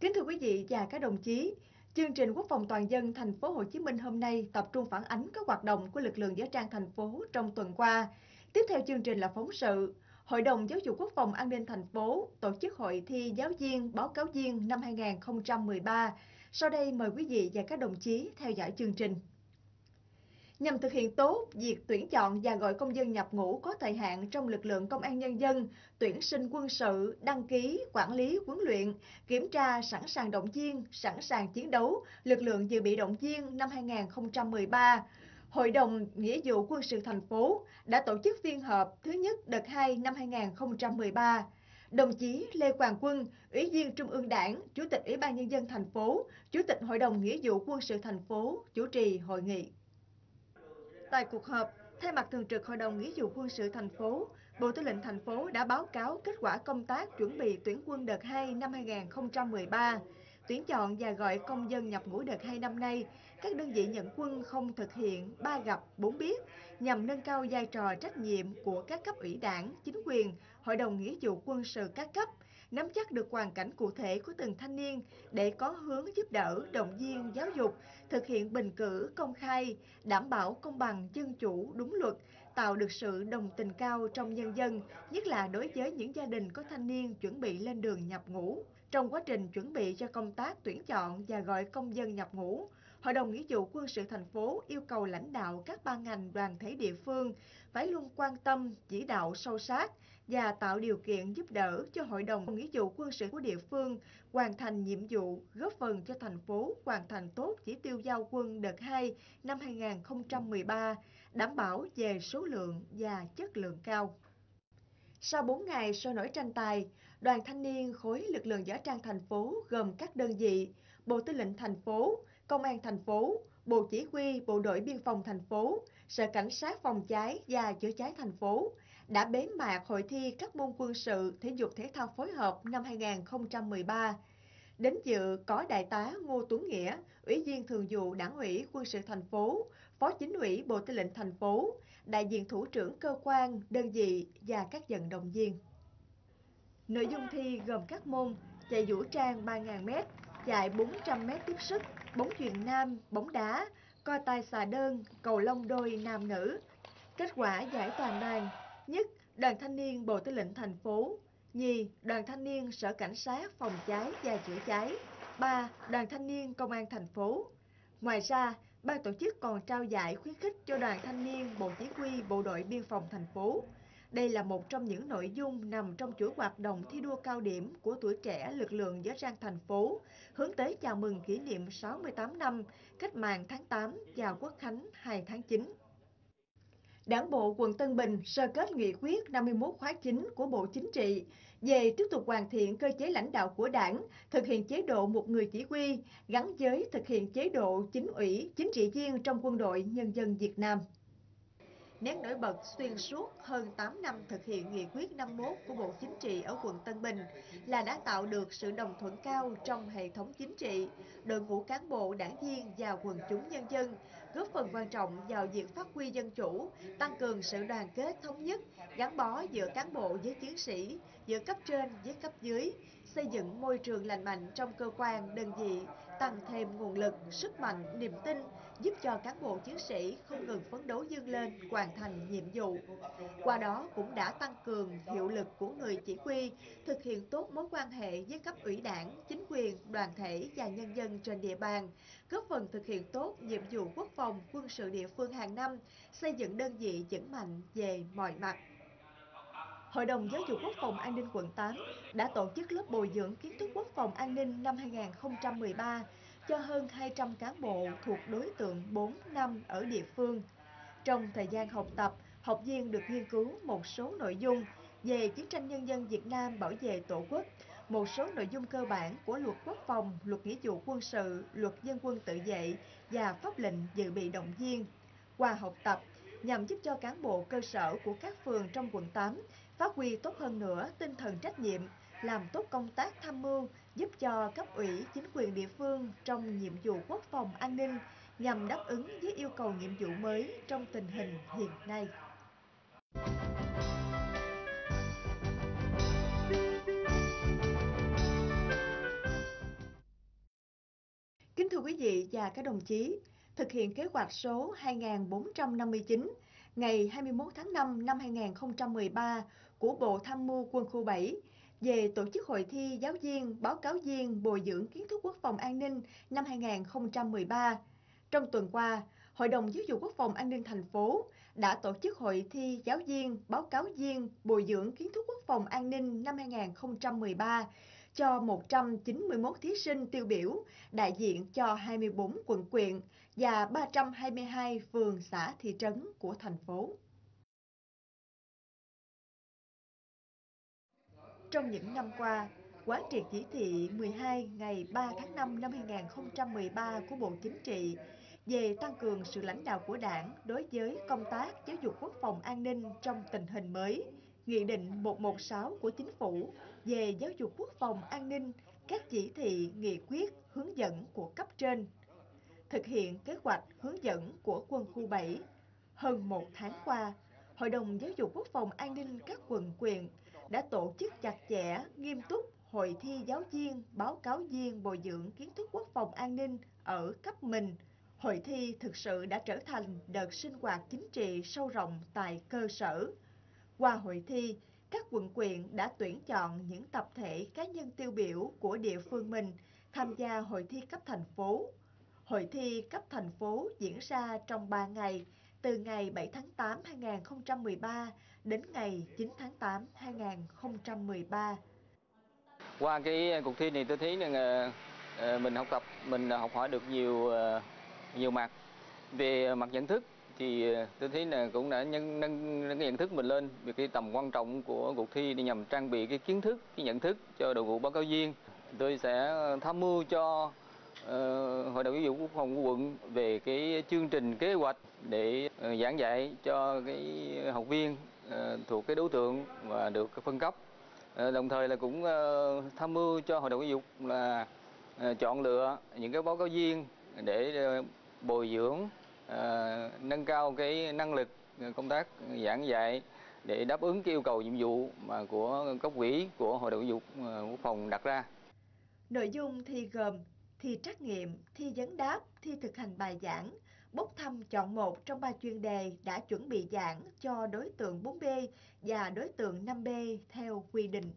Kính thưa quý vị và các đồng chí, chương trình Quốc phòng toàn dân thành phố Hồ Chí Minh hôm nay tập trung phản ánh các hoạt động của lực lượng võ trang thành phố trong tuần qua. Tiếp theo chương trình là phóng sự Hội đồng Giáo dục Quốc phòng An ninh thành phố tổ chức hội thi giáo viên, báo cáo viên năm 2013. Sau đây mời quý vị và các đồng chí theo dõi chương trình. Nhằm thực hiện tốt việc tuyển chọn và gọi công dân nhập ngũ có thời hạn trong lực lượng công an nhân dân, tuyển sinh quân sự, đăng ký, quản lý, huấn luyện, kiểm tra sẵn sàng động viên, sẵn sàng chiến đấu, lực lượng dự bị động viên năm 2013, Hội đồng Nghĩa vụ quân sự thành phố đã tổ chức phiên họp thứ nhất đợt 2 năm 2013. Đồng chí Lê Hoàng Quân, Ủy viên Trung ương Đảng, Chủ tịch Ủy ban Nhân dân thành phố, Chủ tịch Hội đồng Nghĩa vụ quân sự thành phố chủ trì hội nghị. Tại cuộc họp, thay mặt Thường trực Hội đồng Nghĩa vụ quân sự thành phố, Bộ Tư lệnh thành phố đã báo cáo kết quả công tác chuẩn bị tuyển quân đợt 2 năm 2013. Tuyển chọn và gọi công dân nhập ngũ đợt 2 năm nay, các đơn vị nhận quân không thực hiện 3 gặp 4 biết nhằm nâng cao vai trò trách nhiệm của các cấp ủy Đảng, chính quyền, Hội đồng Nghĩa vụ quân sự các cấp, nắm chắc được hoàn cảnh cụ thể của từng thanh niên để có hướng giúp đỡ, động viên, giáo dục, thực hiện bình cử, công khai, đảm bảo công bằng, dân chủ, đúng luật, tạo được sự đồng tình cao trong nhân dân, nhất là đối với những gia đình có thanh niên chuẩn bị lên đường nhập ngũ. Trong quá trình chuẩn bị cho công tác tuyển chọn và gọi công dân nhập ngũ, Hội đồng Nghĩa vụ quân sự thành phố yêu cầu lãnh đạo các ban ngành đoàn thể địa phương phải luôn quan tâm, chỉ đạo sâu sát và tạo điều kiện giúp đỡ cho Hội đồng Nghĩa vụ quân sự của địa phương hoàn thành nhiệm vụ, góp phần cho thành phố hoàn thành tốt chỉ tiêu giao quân đợt 2 năm 2013, đảm bảo về số lượng và chất lượng cao. Sau 4 ngày sôi nổi tranh tài, Đoàn Thanh niên khối lực lượng võ trang thành phố gồm các đơn vị Bộ Tư lệnh thành phố, Công an thành phố, Bộ Chỉ huy Bộ đội Biên phòng thành phố, Sở Cảnh sát phòng cháy và chữa cháy thành phố đã bế mạc hội thi các môn quân sự, thể dục thể thao phối hợp năm 2013. Đến dự có Đại tá Ngô Tuấn Nghĩa, Ủy viên Thường vụ Đảng ủy Quân sự thành phố, Phó Chính ủy Bộ Tư lệnh thành phố, đại diện thủ trưởng cơ quan, đơn vị và các vận động viên. Nội dung thi gồm các môn chạy vũ trang 3.000m, chạy 400m tiếp sức, bóng chuyền nam, bóng đá, co tay xà đơn, cầu lông đôi nam nữ. Kết quả giải toàn đoàn: nhất, Đoàn Thanh niên Bộ Tư lệnh thành phố; nhì, Đoàn Thanh niên Sở Cảnh sát phòng cháy và chữa cháy; 3, Đoàn Thanh niên Công an thành phố. Ngoài ra, ban tổ chức còn trao giải khuyến khích cho Đoàn Thanh niên Bộ Chỉ huy Bộ đội Biên phòng thành phố. Đây là một trong những nội dung nằm trong chuỗi hoạt động thi đua cao điểm của tuổi trẻ lực lượng võ trang thành phố, hướng tới chào mừng kỷ niệm 68 năm Cách mạng tháng 8 và Quốc khánh 2 tháng 9. Đảng bộ quận Tân Bình sơ kết nghị quyết 51 khóa 9 của Bộ Chính trị về tiếp tục hoàn thiện cơ chế lãnh đạo của Đảng, thực hiện chế độ một người chỉ huy, gắn với thực hiện chế độ chính ủy, chính trị viên trong Quân đội Nhân dân Việt Nam. Nét nổi bật xuyên suốt hơn 8 năm thực hiện nghị quyết 51 của Bộ Chính trị ở quận Tân Bình là đã tạo được sự đồng thuận cao trong hệ thống chính trị, đội ngũ cán bộ, đảng viên và quần chúng nhân dân, góp phần quan trọng vào việc phát huy dân chủ, tăng cường sự đoàn kết thống nhất, gắn bó giữa cán bộ với chiến sĩ, giữa cấp trên với cấp dưới, xây dựng môi trường lành mạnh trong cơ quan, đơn vị, tăng thêm nguồn lực, sức mạnh, niềm tin, giúp cho cán bộ chiến sĩ không ngừng phấn đấu vươn lên, hoàn thành nhiệm vụ. Qua đó cũng đã tăng cường hiệu lực của người chỉ huy, thực hiện tốt mối quan hệ với cấp ủy Đảng, chính quyền, đoàn thể và nhân dân trên địa bàn, góp phần thực hiện tốt nhiệm vụ quốc phòng, quân sự địa phương hàng năm, xây dựng đơn vị vững mạnh về mọi mặt. Hội đồng Giáo dục Quốc phòng An ninh quận 8 đã tổ chức lớp bồi dưỡng kiến thức quốc phòng an ninh năm 2013 cho hơn 200 cán bộ thuộc đối tượng 4 năm ở địa phương. Trong thời gian học tập, học viên được nghiên cứu một số nội dung về chiến tranh nhân dân Việt Nam bảo vệ Tổ quốc, một số nội dung cơ bản của Luật Quốc phòng, Luật Nghĩa vụ quân sự, Luật Dân quân tự vệ và pháp lệnh dự bị động viên. Qua học tập, nhằm giúp cho cán bộ cơ sở của các phường trong quận 8 phát huy tốt hơn nữa tinh thần trách nhiệm, làm tốt công tác tham mưu, giúp cho cấp ủy chính quyền địa phương trong nhiệm vụ quốc phòng an ninh nhằm đáp ứng với yêu cầu nhiệm vụ mới trong tình hình hiện nay. Kính thưa quý vị và các đồng chí, thực hiện kế hoạch số 2459 ngày 21 tháng 5 năm 2013 của Bộ Tham mưu Quân khu 7 về tổ chức hội thi giáo viên, báo cáo viên bồi dưỡng kiến thức quốc phòng an ninh năm 2013. Trong tuần qua, Hội đồng Giáo dục Quốc phòng An ninh thành phố đã tổ chức hội thi giáo viên, báo cáo viên bồi dưỡng kiến thức quốc phòng an ninh năm 2013 cho 191 thí sinh tiêu biểu đại diện cho 24 quận huyện và 322 phường xã thị trấn của thành phố. Trong những năm qua, quán triệt chỉ thị 12 ngày 3 tháng 5 năm 2013 của Bộ Chính trị về tăng cường sự lãnh đạo của Đảng đối với công tác giáo dục quốc phòng an ninh trong tình hình mới, Nghị định 116 của Chính phủ về giáo dục quốc phòng an ninh, các chỉ thị, nghị quyết, hướng dẫn của cấp trên. Thực hiện kế hoạch hướng dẫn của Quân khu 7, hơn một tháng qua, Hội đồng Giáo dục Quốc phòng An ninh các quận huyện đã tổ chức chặt chẽ, nghiêm túc hội thi giáo viên, báo cáo viên bồi dưỡng kiến thức quốc phòng an ninh ở cấp mình. Hội thi thực sự đã trở thành đợt sinh hoạt chính trị sâu rộng tại cơ sở. Qua hội thi, các quận huyện đã tuyển chọn những tập thể cá nhân tiêu biểu của địa phương mình tham gia hội thi cấp thành phố. Hội thi cấp thành phố diễn ra trong 3 ngày, từ ngày 7 tháng 8 2013 đến ngày 9 tháng 8 2013. Qua cái cuộc thi này tôi thấy rằng mình học hỏi được nhiều mặt. Về mặt nhận thức thì tôi thấy là cũng đã nâng cái nhận thức mình lên về cái tầm quan trọng của cuộc thi để nhằm trang bị cái kiến thức, cái nhận thức cho đội ngũ báo cáo viên. Tôi sẽ tham mưu cho Hội đồng Giáo dục Quốc phòng của quận về cái chương trình kế hoạch để giảng dạy cho cái học viên thuộc cái đối tượng và được phân cấp. Đồng thời là cũng tham mưu cho Hội đồng Giáo dục là chọn lựa những cái báo cáo viên để bồi dưỡng, nâng cao cái năng lực công tác giảng dạy để đáp ứng cái yêu cầu nhiệm vụ mà của cấp ủy, của Hội đồng Giáo dục Quốc phòng đặt ra. Nội dung thi gồm thi trắc nghiệm, thi vấn đáp, thi thực hành bài giảng, bốc thăm chọn một trong 3 chuyên đề đã chuẩn bị giảng cho đối tượng 4B và đối tượng 5B theo quy định.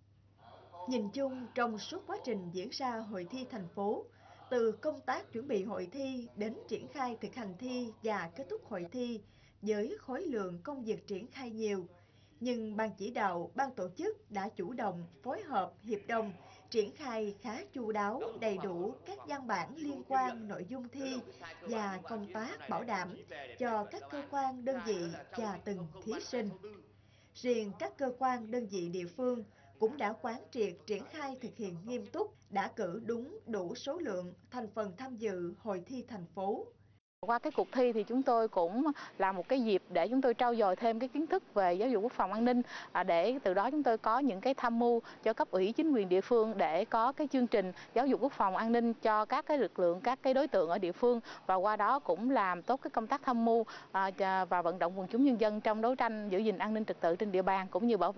Nhìn chung, trong suốt quá trình diễn ra hội thi thành phố, từ công tác chuẩn bị hội thi đến triển khai thực hành thi và kết thúc hội thi với khối lượng công việc triển khai nhiều, nhưng ban chỉ đạo, ban tổ chức đã chủ động, phối hợp, hiệp đồng, triển khai khá chu đáo, đầy đủ các văn bản liên quan nội dung thi và công tác bảo đảm cho các cơ quan, đơn vị và từng thí sinh. Riêng các cơ quan, đơn vị địa phương cũng đã quán triệt triển khai thực hiện nghiêm túc, đã cử đúng đủ số lượng thành phần tham dự hội thi thành phố. Qua cái cuộc thi thì chúng tôi cũng là một cái dịp để chúng tôi trau dồi thêm cái kiến thức về giáo dục quốc phòng an ninh, để từ đó chúng tôi có những cái tham mưu cho cấp ủy chính quyền địa phương để có cái chương trình giáo dục quốc phòng an ninh cho các cái lực lượng, các cái đối tượng ở địa phương, và qua đó cũng làm tốt cái công tác tham mưu và vận động quần chúng nhân dân trong đấu tranh giữ gìn an ninh trật tự trên địa bàn cũng như bảo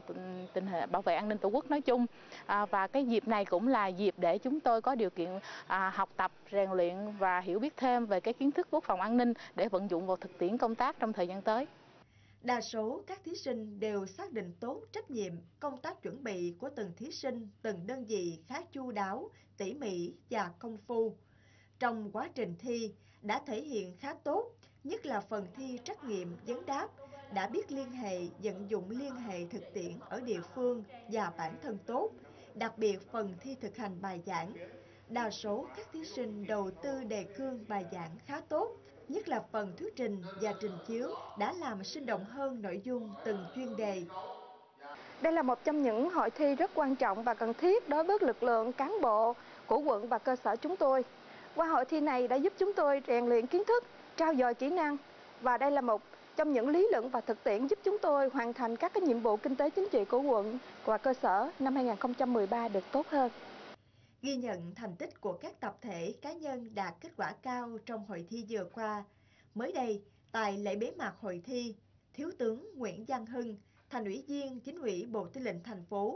vệ an ninh tổ quốc nói chung. Và cái dịp này cũng là dịp để chúng tôi có điều kiện học tập, rèn luyện và hiểu biết thêm về cái kiến thức quốc phòng an ninh để vận dụng vào thực tiễn công tác trong thời gian tới. Đa số các thí sinh đều xác định tốt trách nhiệm, công tác chuẩn bị của từng thí sinh, từng đơn vị khá chu đáo, tỉ mỉ và công phu. Trong quá trình thi đã thể hiện khá tốt, nhất là phần thi trắc nghiệm vấn đáp, đã biết liên hệ, vận dụng liên hệ thực tiễn ở địa phương và bản thân tốt, đặc biệt phần thi thực hành bài giảng. Đa số các thí sinh đầu tư đề cương bài giảng khá tốt, nhất là phần thuyết trình và trình chiếu đã làm sinh động hơn nội dung từng chuyên đề. Đây là một trong những hội thi rất quan trọng và cần thiết đối với lực lượng cán bộ của quận và cơ sở chúng tôi. Qua hội thi này đã giúp chúng tôi rèn luyện kiến thức, trau dồi kỹ năng, và đây là một trong những lý luận và thực tiễn giúp chúng tôi hoàn thành các cái nhiệm vụ kinh tế chính trị của quận và cơ sở năm 2013 được tốt hơn. Ghi nhận thành tích của các tập thể cá nhân đạt kết quả cao trong hội thi vừa qua. Mới đây, tại lễ bế mạc hội thi, Thiếu tướng Nguyễn Văn Hưng, Thành ủy viên Chính ủy Bộ Tư lệnh thành phố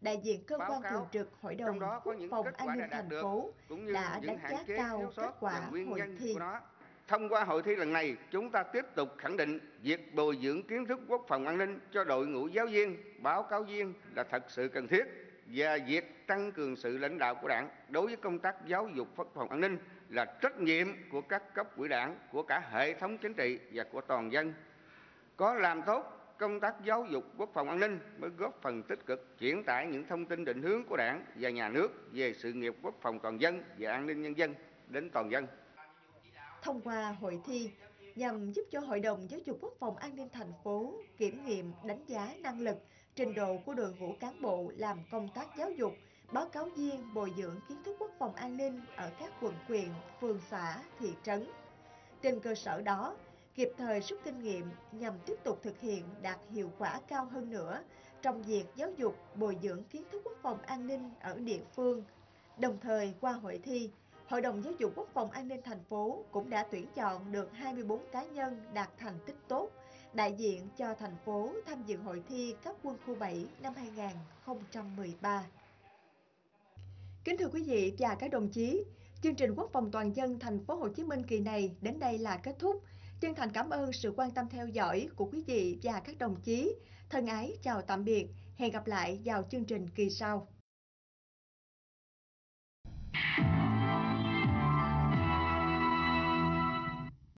đại diện cơ báo quan cáo, thường trực Hội trong đồng đó có Quốc những phòng kết An quả ninh đã đạt thành được, phố cũng như đã những đánh hạn giá chế, cao thiếu kết sót và quả nguyên hội nhân thi. của nó. Thông qua hội thi lần này, chúng ta tiếp tục khẳng định việc bồi dưỡng kiến thức quốc phòng an ninh cho đội ngũ giáo viên, báo cáo viên là thật sự cần thiết, và việc tăng cường sự lãnh đạo của Đảng đối với công tác giáo dục quốc phòng an ninh là trách nhiệm của các cấp ủy Đảng, của cả hệ thống chính trị và của toàn dân. Có làm tốt công tác giáo dục quốc phòng an ninh mới góp phần tích cực truyền tải những thông tin định hướng của Đảng và Nhà nước về sự nghiệp quốc phòng toàn dân và an ninh nhân dân đến toàn dân. Thông qua hội thi nhằm giúp cho Hội đồng Giáo dục Quốc phòng An ninh thành phố kiểm nghiệm, đánh giá năng lực, trình độ của đội ngũ cán bộ làm công tác giáo dục, báo cáo viên bồi dưỡng kiến thức quốc phòng an ninh ở các quận huyện, phường xã, thị trấn. Trên cơ sở đó, kịp thời rút kinh nghiệm nhằm tiếp tục thực hiện đạt hiệu quả cao hơn nữa trong việc giáo dục, bồi dưỡng kiến thức quốc phòng an ninh ở địa phương. Đồng thời, qua hội thi, Hội đồng Giáo dục Quốc phòng An ninh thành phố cũng đã tuyển chọn được 24 cá nhân đạt thành tích tốt, đại diện cho thành phố tham dự hội thi cấp quân khu 7 năm 2013. Kính thưa quý vị và các đồng chí, chương trình Quốc phòng toàn dân thành phố Hồ Chí Minh kỳ này đến đây là kết thúc. Chân thành cảm ơn sự quan tâm theo dõi của quý vị và các đồng chí. Thân ái chào tạm biệt, hẹn gặp lại vào chương trình kỳ sau.